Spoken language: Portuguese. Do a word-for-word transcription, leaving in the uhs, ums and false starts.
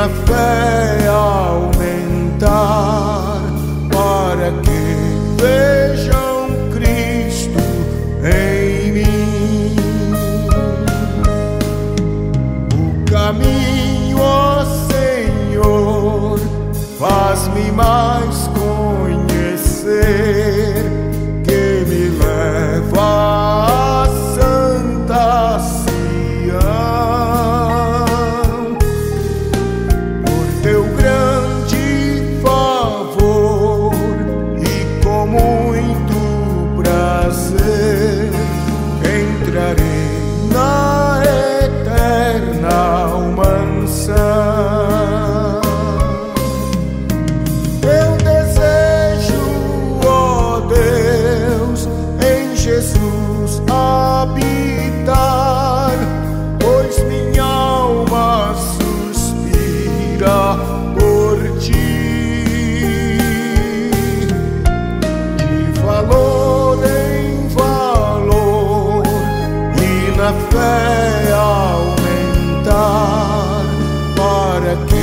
na fé aumentar, para que vejam Cristo em mim. O caminho, ó Senhor, faz-me mais conhecer, que me leva à santa Sião. Por teu grande favor e com muito prazer, entrarei na eterna mansão. Jesus habitar, pois minha alma suspira por ti. De valor em valor e na fé aumentar, para que